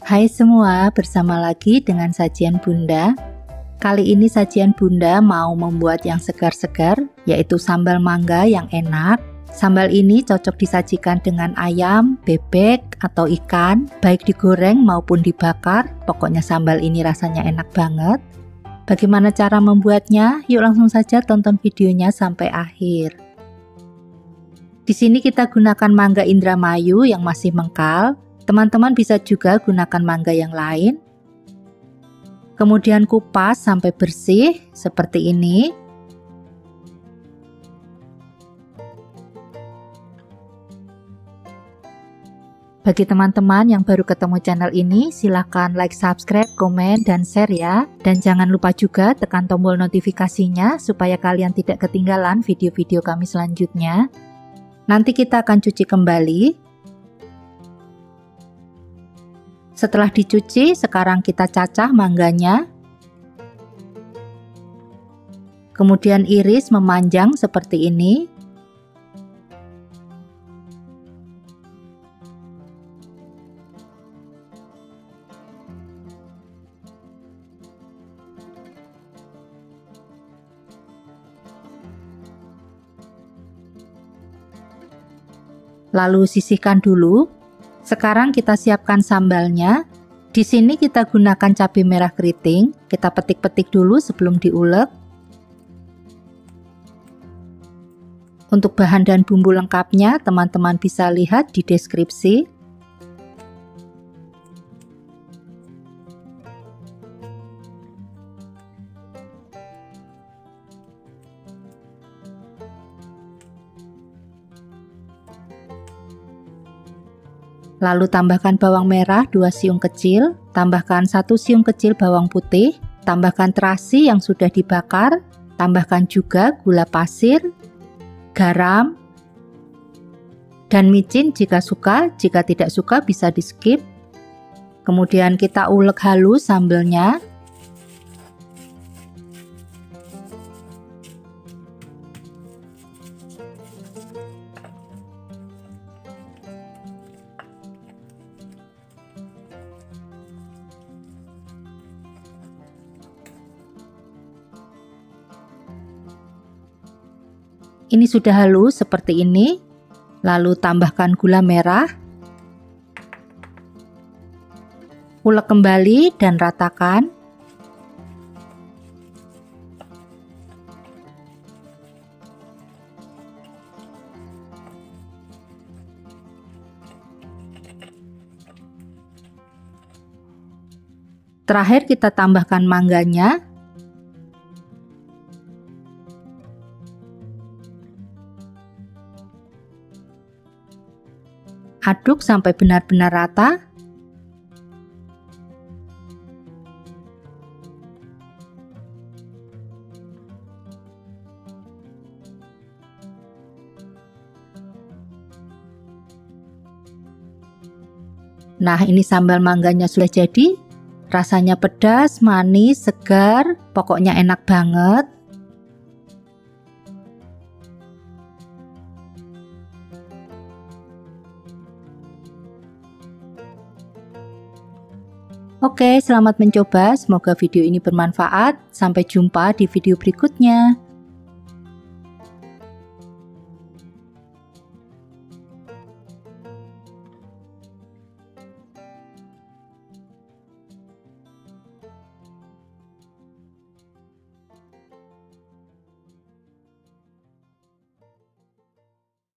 Hai semua, bersama lagi dengan sajian Bunda. Kali ini sajian Bunda mau membuat yang segar-segar, yaitu sambal mangga yang enak. Sambal ini cocok disajikan dengan ayam, bebek, atau ikan, baik digoreng maupun dibakar. Pokoknya sambal ini rasanya enak banget. Bagaimana cara membuatnya? Yuk langsung saja tonton videonya sampai akhir. Di sini kita gunakan mangga Indramayu yang masih mengkal. Teman-teman bisa juga gunakan mangga yang lain. Kemudian kupas sampai bersih seperti ini. Bagi teman-teman yang baru ketemu channel ini, silahkan like, subscribe, komen, dan share ya. Dan jangan lupa juga tekan tombol notifikasinya supaya kalian tidak ketinggalan video-video kami selanjutnya. Nanti kita akan cuci kembali. Setelah dicuci, sekarang kita cacah mangganya. Kemudian iris memanjang seperti ini. Lalu sisihkan dulu. Sekarang kita siapkan sambalnya. Di sini kita gunakan cabai merah keriting. Kita petik-petik dulu sebelum diulek. Untuk bahan dan bumbu lengkapnya, teman-teman bisa lihat di deskripsi. Lalu tambahkan bawang merah 2 siung kecil, tambahkan 1 siung kecil bawang putih, tambahkan terasi yang sudah dibakar, tambahkan juga gula pasir, garam, dan micin jika suka, jika tidak suka bisa di skip. Kemudian kita ulek halus sambelnya. Ini sudah halus seperti ini. Lalu tambahkan gula merah. Ulek kembali dan ratakan. Terakhir kita tambahkan mangganya. Aduk sampai benar-benar rata. Nah, ini sambal mangganya sudah jadi. Rasanya pedas, manis, segar, pokoknya enak banget. Oke, selamat mencoba. Semoga video ini bermanfaat. Sampai jumpa di video berikutnya.